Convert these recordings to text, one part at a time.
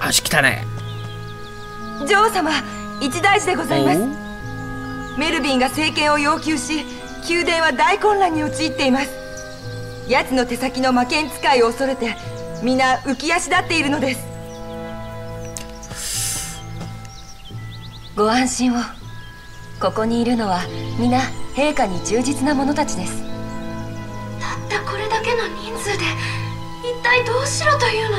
し来たね。 女王様、一大事でございます。メルビンが政権を要求し、宮殿は大混乱に陥っています。奴の手先の魔剣使いを恐れて皆浮き足立っているのです。ご安心を。ここにいるのは皆陛下に忠実な者たちです。 たったこれだけの人数で一体どうしろというの？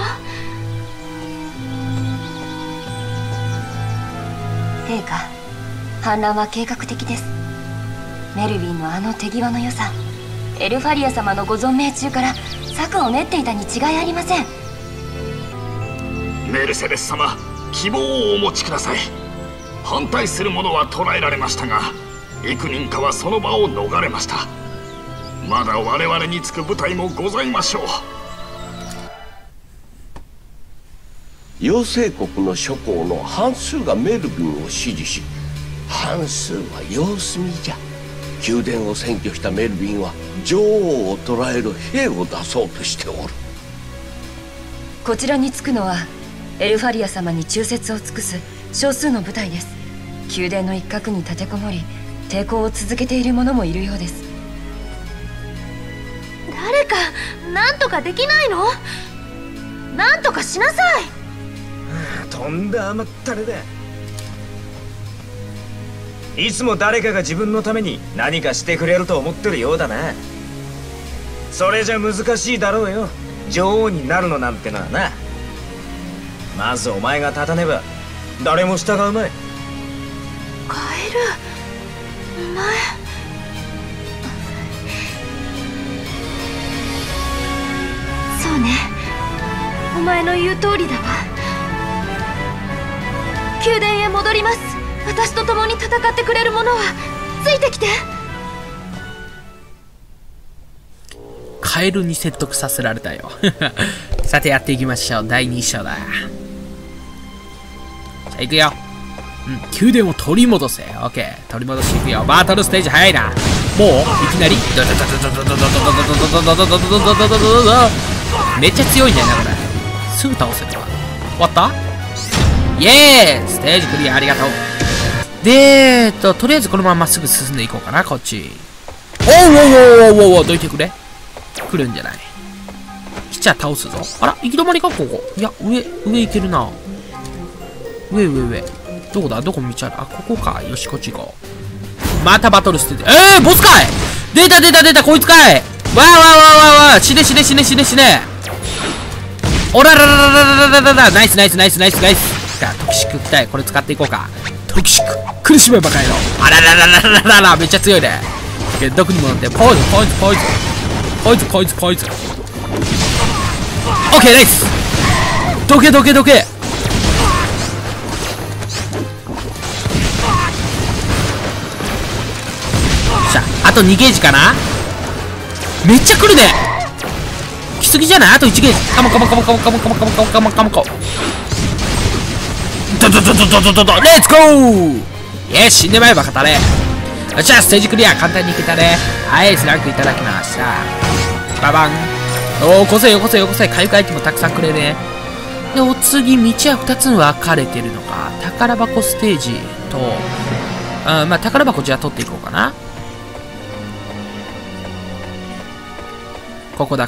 陛下、反乱は計画的です。メルビンのあの手際の良さ、エルファリア様のご存命中から策を練っていたに違いありません。 メルセデス様、希望をお持ちください。反対する者は捕らえられましたが、幾人かはその場を逃れました。まだ我々につく部隊もございましょう。 妖精国の諸侯の半数がメルビンを支持し、半数は様子見じゃ。宮殿を占拠したメルビンは女王を捕らえる兵を出そうとしておる。 こちらにつくのはエルファリア様に忠説を尽くす少数の部隊です。宮殿の一角に立てこもり抵抗を続けている者もいるようです。 誰かなんとかできないの？なんとかしなさい。 とんだ甘ったれだ。いつも誰かが自分のために何かしてくれると思ってるようだな。それじゃ難しいだろうよ、女王になるのなんてのはな。まずお前が立たねば誰も従うまい。 カエル、お前。そうね、お前の言う通りだわ。宮殿へ戻ります。私と共に戦ってくれる者はついてきて。 カエルに説得させられたよ。さてやっていきましょう。第2章だ。さあ行くよ。宮殿を取り戻せ。オッケー、取り戻していくよ。バトルステージ早いな。もういきなりめっちゃ強いんだよねこれ。すぐ倒せるわ。終わった？イエーイ、ステージクリア、ありがとう。でとりあえずこのまままっすぐ進んでいこうかな、こっち。おうどいてくれ。来るんじゃない。来ちゃ倒すぞ。あら、行き止まりか、ここ。いや、上行けるな。上。どこだ？どこ道ある？あ、ここか。よし、こっち行こう。またバトルしてて。ボスかい！出た、こいつかい！わ！死ね。おらら、ナイス。トキシック来たい。これ使っていこうか。トキシック、苦しめばかいの。あらら、めっちゃ強いね。どこにも乗って、ポイズン。オッケー、ナイス。どけ。あと2ゲージかな。めっちゃ来るね。来すぎじゃない？あと1ゲージ。カモコ。ドレッツゴー。死んでまえば勝たれ。じゃあステージクリア、簡単にいけたね。はい、スランクいただきました。ババン。よこせ。回復アイテムたくさんくれね。で、お次、道は2つに分かれてるのか。宝箱ステージと、宝箱じゃあ取っていこうかな。ここだ。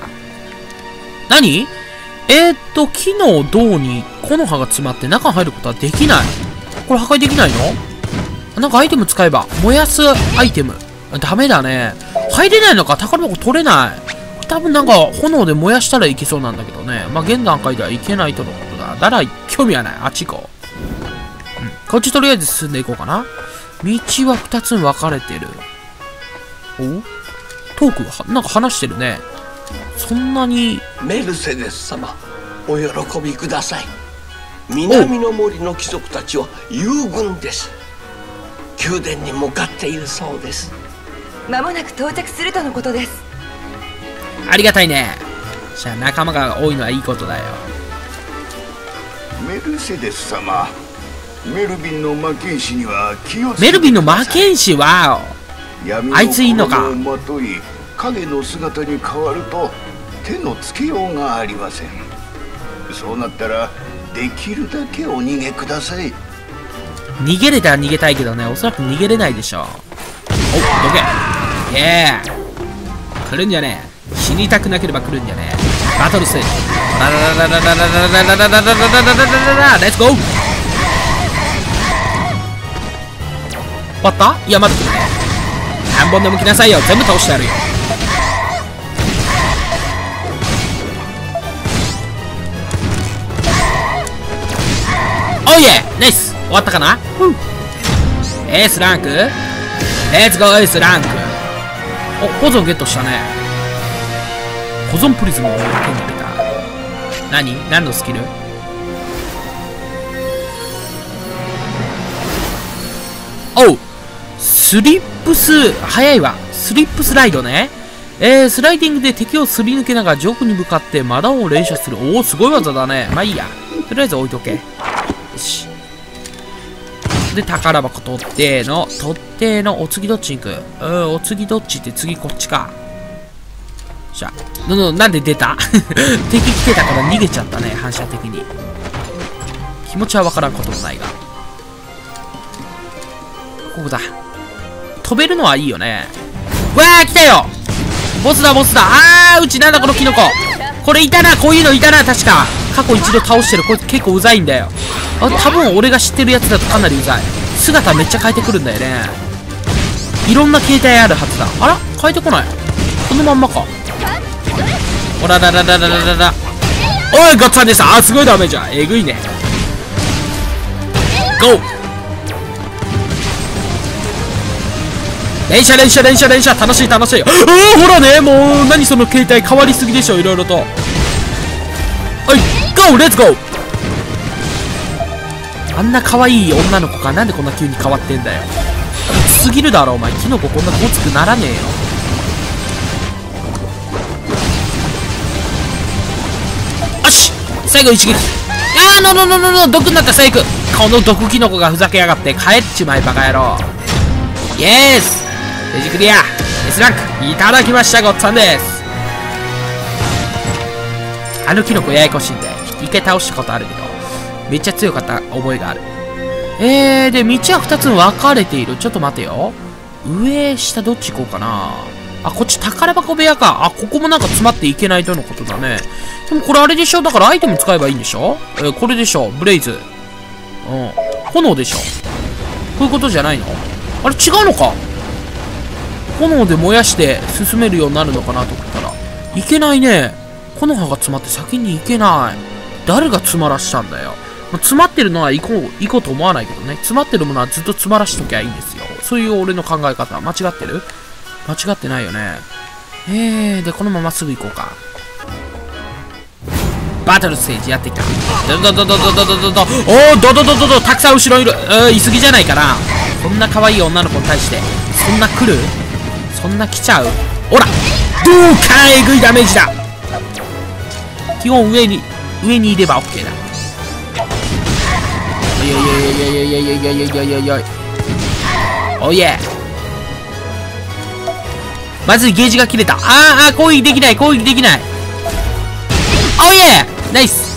何？木の銅に木の葉が詰まって中に入ることはできない。これ破壊できないの？なんかアイテム使えば燃やすアイテム。ダメだね。入れないのか。宝箱取れない。多分なんか炎で燃やしたらいけそうなんだけどね。現段階ではいけないとのことだ。だから興味はない。あっち行こう。こっちとりあえず進んでいこうかな。道は2つに分かれてる。トークがなんか話してるね。そんなに。 メルセデス様、お喜びください。南の森の貴族たちは友軍です。宮殿に向かっているそうです。 間もなく到着するとのことです。 ありがたいね。じゃあ仲間が多いのはいいことだよ。 メルセデス様、メルビンの魔剣士には気をつけてください。 メルビンの魔剣士はあいついんのか。 まとい影の姿に変わると手のつけようがありません。そうなったらできるだけお逃げください。 逃げれたら逃げたいけどね、おそらく逃げれないでしょ。お、どけ。イエー来るんじゃねえ。死にたくなければ来るんじゃねえ。バトルステージ。レッツゴー。終わった？いや、まだ来るね。何本でも来なさいよ。全部倒してやるよ。おいえナイス終わったかな。エースランクレッツゴーエースランク。お、保存ゲットしたね。保存プリズムを手に入れた。何のスキル？おうスリップス、早いわ。スリップスライドね。スライディングで敵をすり抜けながら上空に向かってマダンを連射する。おお、すごい技だね。まあいいや。とりあえず置いとけ。よし。で、宝箱取っての、お次どっちに行く？お次どっちって次こっちか。じゃあ、なんで出た敵来てたから逃げちゃったね、反射的に。気持ちはわからんこともないが。ここだ。飛べるのはいいよね。わー、来たよボスだ。うちなんだこのキノコ。これいたな、こういうのいたな、確か。過去一度倒してる。これ結構うざいんだよ。多分俺が知ってるやつだとかなりうざい。姿めっちゃ変えてくるんだよね。いろんな形態あるはずだ。あら変えてこない。このまんまか。おららららららら。おいガッツァンです。すごいダメージ。えぐいね。ゴー。連射楽しい。ほらね、もう何その形態変わりすぎでしょ、いろいろと。おいゴーレッツゴー。あんな可愛い女の子か。なんでこんな急に変わってんだよ。きつすぎるだろお前。キノコこんなごつくならねえよ。よし最後一撃。毒になった。最悪。この毒キノコがふざけやがって。帰っちまいバカ野郎。イエースステージクリア。 S ランクいただきました。ごっつぁんです。あのキノコややこしいんで一回倒したことあるけどめっちゃ強かった覚えがある。で道は2つに分かれている。ちょっと待てよ。上下どっち行こうかな。こっち宝箱部屋か。ここもなんか詰まっていけないとのことだね。でもこれあれでしょ。だからアイテム使えばいいんでしょ。これでしょ。ブレイズ。炎でしょ。こういうことじゃないの？あれ違うのか。炎で燃やして進めるようになるのかなと思ったらいけないね。木の葉が詰まって先に行けない。誰が詰まらしたんだよ。詰まってるのは行こうと思わないけどね。詰まってるものはずっと詰まらしときゃいいんですよ。そういう俺の考え方。間違ってる？間違ってないよね。でこのまますぐ行こうか。バトルステージやってきた。おーたくさん後ろいる。いすぎじゃないかな。こんな可愛い女の子に対してそんな来る？そんな来ちゃう？ほらどうかえぐいダメージだ。基本上にいれば OK だ。おいえまずいゲージが切れた。攻撃できない。おいえナイス。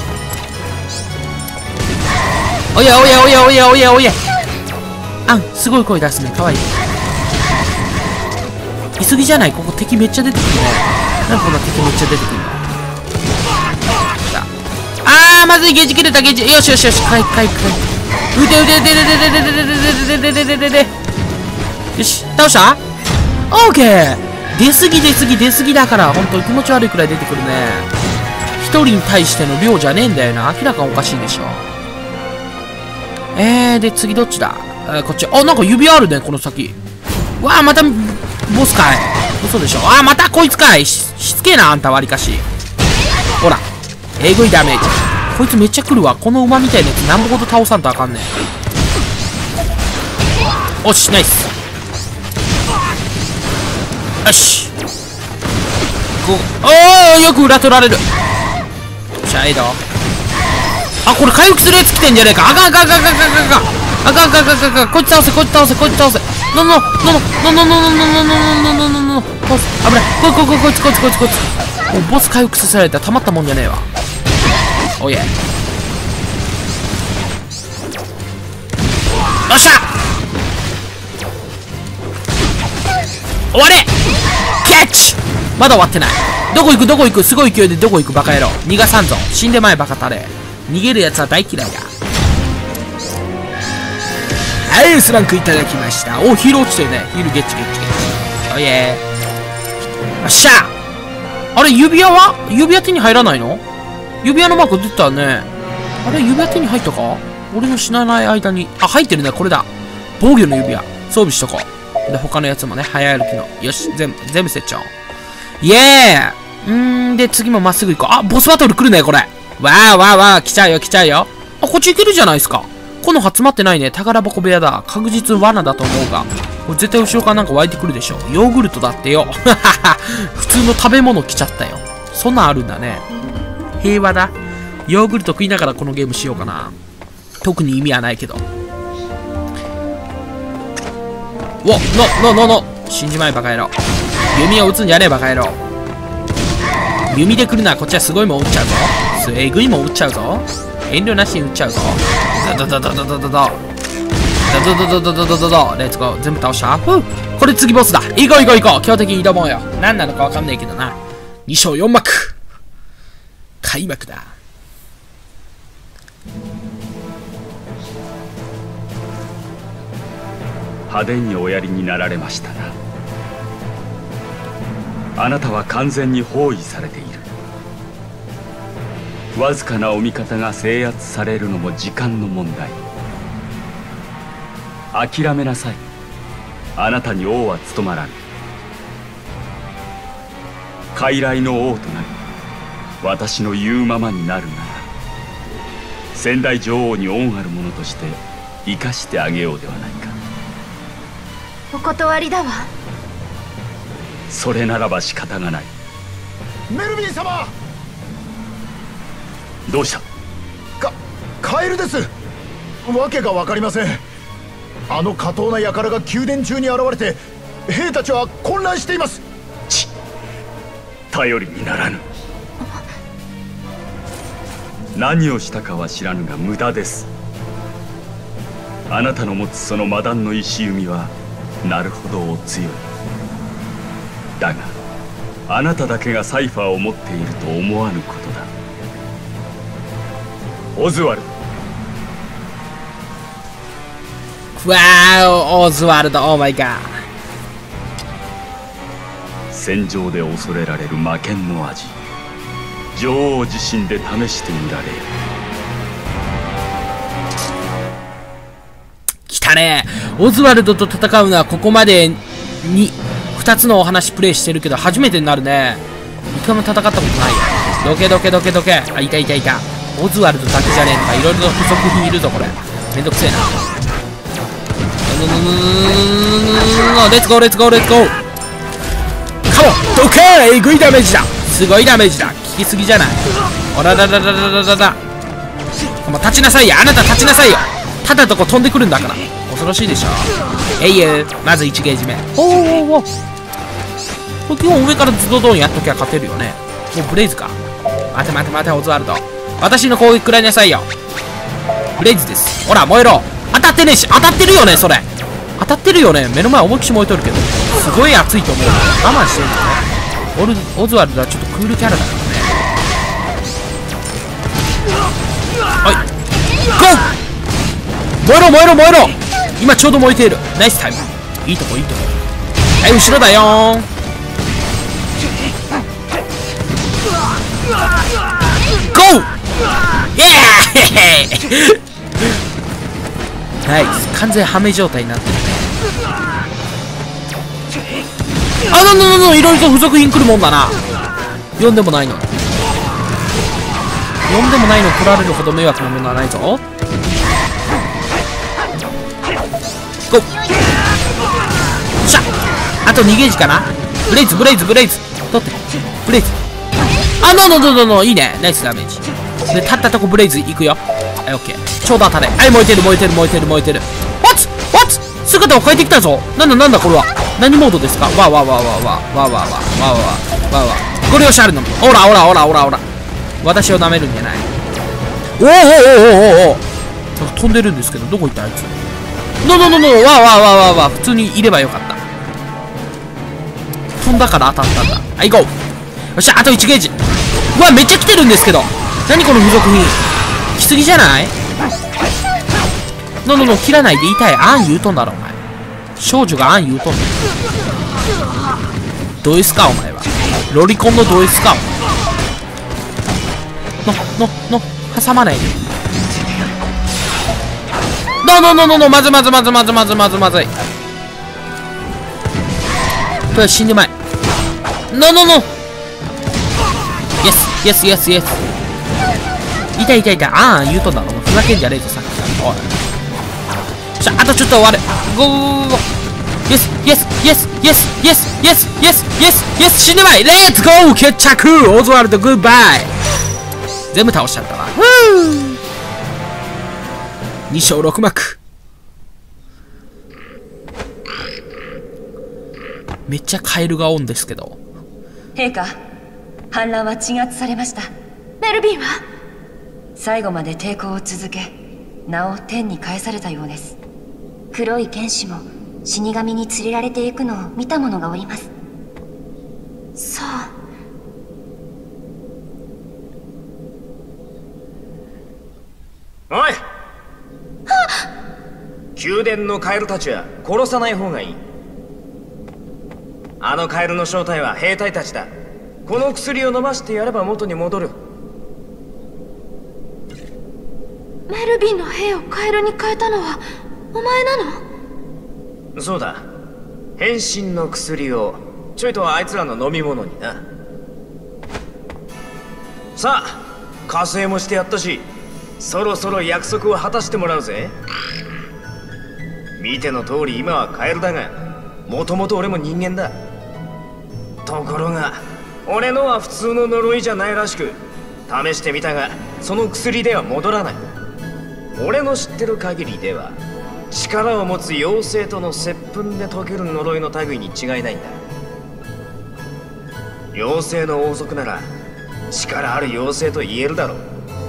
おいえすごい声出すね。かわいい。いすぎじゃない。ここ敵めっちゃ出てくるね。なんでこんな敵めっちゃ出てくるの。まずいゲージ切れた。よしかいよし倒した。オーケー。出すぎだから。本当に気持ち悪いくらい出てくるね。一人に対しての量じゃねえんだよな。明らかにおかしいでしょ。で次どっちだ。こっち。なんか指あるねこの先。わまたボスかい。嘘でしょ。またこいつかい。しつけえなあんたわりかし。ほらえぐいダメージ。こいつめっちゃ来るわ。この馬みたいなやつ何ぼほど倒さんとあかんねん。おしナイス。よしよく裏取られる。シャイド。これ回復するやつ来てんじゃねえか。あかん。こいつ倒せ。危ない。こいつ。もうボス回復させられたらたまったもんじゃねえわ。おいえっしゃ終われキャッチまだ終わってない。どこ行くどこ行くすごい勢いでどこ行くバカ野郎。逃がさんぞ。死んでまえバカタレ。逃げるやつは大嫌いだ。はい、スランクいただきました。お、ヒール落ちてるね。ヒールゲッチゲッチゲッチ。おいえー。よっしゃあれ、指輪は指輪手に入らないの？指輪のマーク出てたね。あれ、指輪手に入ったか？俺の死なない間に。あ、入ってるね。これだ。防御の指輪。装備しとこう。で、他のやつもね、早歩きの。よし、全部セッちゃおう。イエーイ！で、次もまっすぐ行こう。あ、ボスバトル来るね、これ。わーわーわー、来ちゃうよ、来ちゃうよ。あ、こっち行けるじゃないですか。この葉詰まってないね。宝箱部屋だ。確実罠だと思うが。これ絶対後ろからなんか湧いてくるでしょ。ヨーグルトだってよ。普通の食べ物来ちゃったよ。そんなんあるんだね。平和だ。ヨーグルト食いながらこのゲームしようかな。特に意味はないけど。の。死んじまえバカ野郎。弓を撃つんじゃねえバカ野郎。弓で来るならこっちはすごいもん撃っちゃうぞ。えぐいもん撃っちゃうぞ。遠慮なしに撃っちゃうぞ。ドドレッツゴー。全部倒した。これ次ボスだ。行こう。強敵に挑もうよ。何なのかわかんないけどな。2章4幕。開幕だ。 派手におやりになられましたな。あなたは完全に包囲されている。わずかなお味方が制圧されるのも時間の問題。諦めなさい。あなたに王は務まらぬ。傀儡の王となり、私の言うままになるなら、先代女王に恩ある者として生かしてあげようではないか。 お断りだわ。 それならば仕方がない。 メルビン様、 どうした？ カエルです。わけが分かりません。あの下等な輩が宮殿中に現れて兵たちは混乱しています。 頼りにならぬ。何をしたかは知らぬが無駄です。あなたの持つその魔弾の石弓はなるほどお強い。だがあなただけがサイファーを持っていると思わぬことだ。オズワルド。 わーオズワルド、オーマイガー。 戦場で恐れられる魔剣の味、女王自身で試してみられる。 来たね。オズワルドと戦うのはここまでに2つのお話プレイしてるけど初めてになるね。一回も戦ったことないよ。どけ。あ、いた。オズワルドだけじゃねえのか。いろいろと付属品いるぞこれ。めんどくせえな。レッツゴー。カモン。どけー。えぐいダメージだ。すごいダメージだ。効きすぎじゃない。おらら。もう立ちなさいよ。あなた立ちなさいよ。ただとこ飛んでくるんだから。恐ろしいでしょ。まず1ゲージ目。お基本上からズドドンやっときゃ勝てるよね。もうブレイズか。待てオズワルド。私の攻撃食らいなさいよ。ブレイズです。ほら燃えろ。当たってねえし。当たってるよねそれ。当たってるよね。目の前思いっきし燃えとるけどすごい熱いと思う。我慢してるんだね。オズワルドはちょっとクールキャラだからね。はいゴー。燃えろ。今ちょうど燃えている。ナイスタイム。いいとこ。はい、後ろだよーん。ゴー。イエーイナイス。完全ハメ状態になってるね。いろいろと付属品来るもんだな。呼んでもないの取られるほど迷惑なものはないぞ。ゴー。しゃあと2ゲージかな。ブレイズ取ってブレイズ。いいね。ナイスダメージで立ったとこブレイズいくよ。はい、オッケー。ちょうど当たれ。はい、燃えてる。姿を変えてきたぞ。なんだこれは。何モードですか。わご了承あるの。オラ私を舐めるんじゃない。お飛んでるんですけどどこ行ったあいつ。 ノノノノ、わ、普通にいればよかった。飛んだから当たったんだ。はい、行こう。よっしゃ、あと1ゲージ。うわ、めっちゃ来てるんですけど。何この付属品。来すぎじゃない？ノノノ、切らないで痛い。あん言うとんだろ、お前。少女があん言うとんだ。ド S か、お前は。ロリコンのド S か、の、挟まないで。の、まずい。これ死んでまい。の。イエス。痛い。ああ、言うとんだろ。ふざけんじゃねえぞ、さっきから。おい。じゃあ、あとちょっと終わる。ゴー。イエス、死んでまい。レッツゴー、決着。オズワルド、グッバイ。全部倒しちゃったわ。2勝6幕。めっちゃカエルがオンですけど。 陛下、反乱は鎮圧されました。 メルビンは最後まで抵抗を続け、名を天に返されたようです。 黒い剣士も死神に連れられていくのを見た者がおります。そう。 おい、宮殿のカエルたちは殺さない方がいい。あのカエルの正体は兵隊たちだ。この薬を飲ませてやれば元に戻る。 メルビンの兵をカエルに変えたのはお前なの？ そうだ、変身の薬をちょいとあいつらの飲み物にな。さあ、加勢もしてやったし、そろそろ約束を果たしてもらうぜ。見ての通り今はカエルだが、もともと俺も人間だ。ところが俺のは普通の呪いじゃないらしく、試してみたがその薬では戻らない。俺の知ってる限りでは力を持つ妖精との接吻で解ける呪いの類に違いないんだ。妖精の王族なら力ある妖精と言えるだろ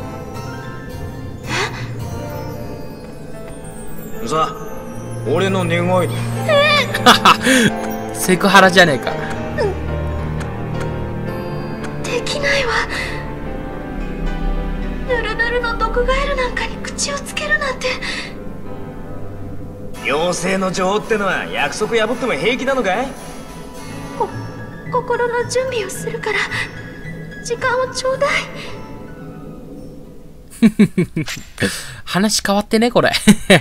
う。さあ、俺の願いに。 セクハラじゃねえか。 できないわ。ヌルヌルの毒ガエルなんかに口をつけるなんて。 妖精の女王ってのは約束破っても平気なのかい？ 心の準備をするから時間をちょうだい。 話変わってね、これ。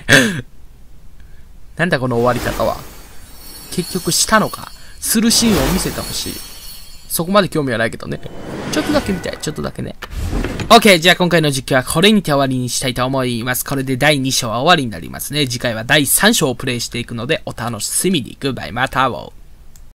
なんだこの終わり方は。結局したのか。するシーンを見せてほしい。そこまで興味はないけどね。ちょっとだけ見たい。ちょっとだけね。OK。じゃあ今回の実況はこれにて終わりにしたいと思います。これで第2章は終わりになりますね。次回は第3章をプレイしていくのでお楽しみに。グッバイ。また会おう。